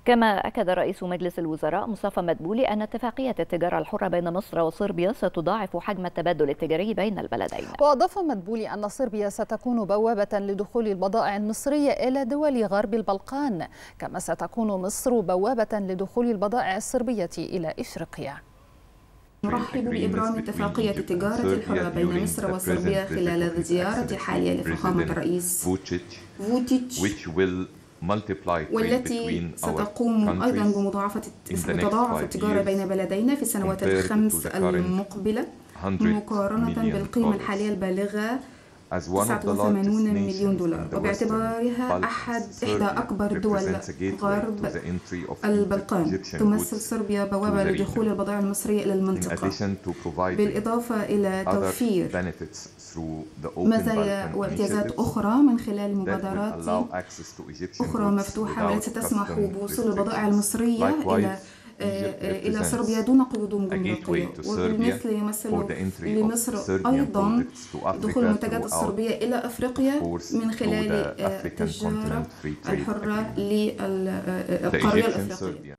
كما أكد رئيس مجلس الوزراء مصطفى مدبولي أن اتفاقية التجارة الحرة بين مصر وصربيا ستضاعف حجم التبادل التجاري بين البلدين. وأضاف مدبولي أن صربيا ستكون بوابة لدخول البضائع المصرية إلى دول غرب البلقان، كما ستكون مصر بوابة لدخول البضائع الصربية إلى إفريقيا. نرحب بإبرام اتفاقية التجارة الحرة بين مصر وصربيا خلال الزيارة الحالية لفخامة الرئيس فوتشيتش، والتي ستقوم أيضا بتضاعف التجارة بين بلدينا في السنوات الخمس المقبلة مقارنة بالقيمة الحالية البالغة 89 مليون دولار، وباعتبارها إحدى أكبر دول غرب البلقان. تمثل صربيا بوابة لدخول البضائع المصرية إلى المنطقة، بالإضافة إلى توفير مزايا وامتيازات أخرى من خلال مبادرات أخرى مفتوحة والتي تسمح بوصول البضائع المصرية إلى صربيا دون قيود جمركية. وبالمثل يمثل لمصر أيضا دخول المنتجات الصربية إلى أفريقيا من خلال التجارة الحرة للقارة الأفريقية.